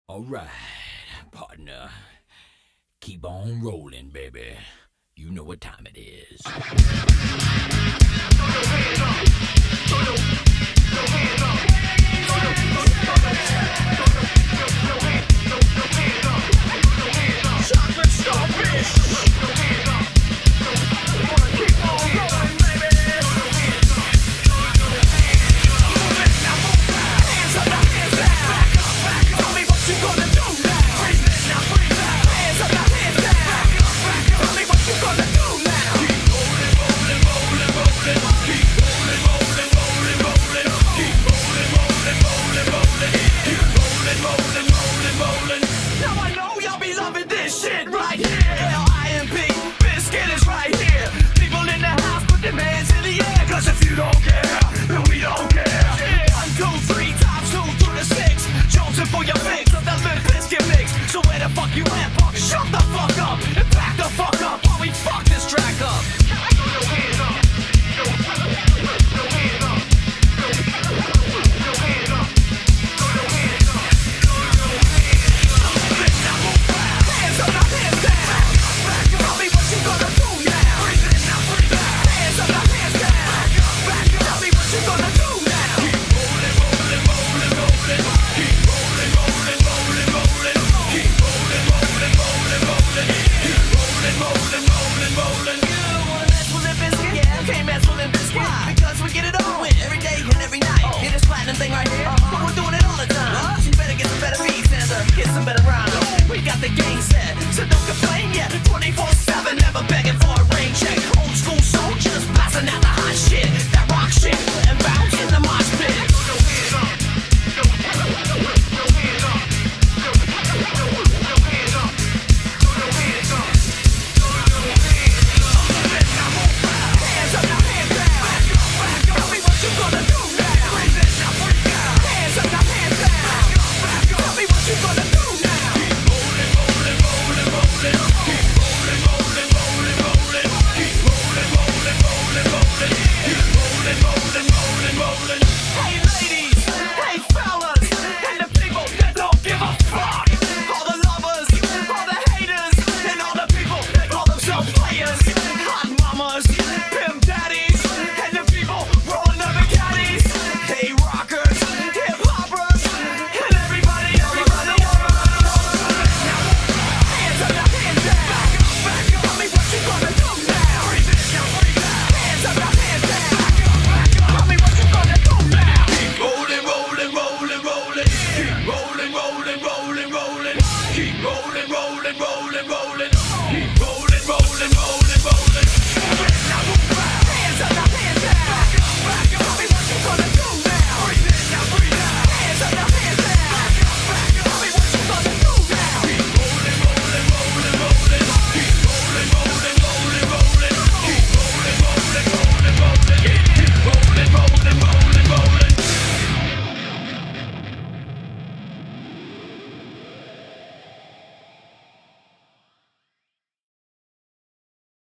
All right, partner. Keep on rolling, baby. You know what time it is. Chocolate starfish. Keep on rolling, baby. Hands up, hands down. Back up, back up. Tell me what you gonna do now. Breathe in, now breathe out. Hands up, hands down. Back up, back up. Tell me what you gonna do now. Keep rolling, rolling, rolling, rolling. Keep rolling, rolling, rolling, rolling. Keep rolling, rolling, rolling, rolling. Keep rolling, rolling, rolling, rolling. Now I know y'all be loving this shit right here. L.I.M.P. Biscuit is right here. People in the house, put them hands in the air. Cause if you don't care, then we don't care. 1, 2, 3 times 2 through the 6. Chosen for your fix of the Limp Bizkit mix. So where the fuck you at, fuck? Shut the fuck up and back the fuck up while we fuck this track up. Throw your hands up. Throw your hands up. Throw your hands up. Throw your hands up. Now move back. Hands up, now hands down. Back up. Tell me what you gonna do now. Breathe in, now breathe out. Hands up, now hands down. Back up, back up. Tell me what you gonna do now. Keep rolling, rolling, rolling, rolling. Keep rolling, rolling, rolling, rolling. Keep rolling, rolling, rolling, rolling. Keep rolling, rolling, rolling, rolling. You wanna mess with Limp Bizkit? Yeah, can't mess with Limp Bizkit. Why? Because we get it on with every day and every night. Hear this platinum thing right here? But we're doing it all the time. So you better get some better beats and get some better rhymes. We got the game set, so don't complain yet. 24/7, never begging for a rain check. Old school soldiers blasting out the hot shit, that rock shit, and bounce in the mosh pit. Throw your hands up. Throw your hands up. Throw your hands up. Throw your hands up. Throw your hands up. Now move back. Hands up, now hands down. Back up, back up. Tell me what you gonna do now. Breathe in, now breathe out. Hands up, now hands down. Back up, back up. Tell me what you gonna do now. Keep rolling, rolling, rolling, rolling. Keep rolling, rolling, rolling, rolling. Keep rolling, rolling, rolling, rolling. Keep rolling, rolling, rolling, rolling. Hey ladies, hey fellas, and the people that don't give a fuck. All the lovers, all the haters, and all the people that call themselves players. Hot mamas, pimp daddies, and the people rolling up in caddies. Hey rockers, hip hoppers, and everybody, everybody. Hands up, now hands down. Back up, back up. Tell me what you gonna do now. Breathe in, now breathe out. Hands up, now hands down. Back up, back up. Tell me what you gonna do now. Keep rolling, rolling, rolling, rolling. Keep rolling, rolling, rolling, rolling. Keep rolling, rolling, rolling, rolling.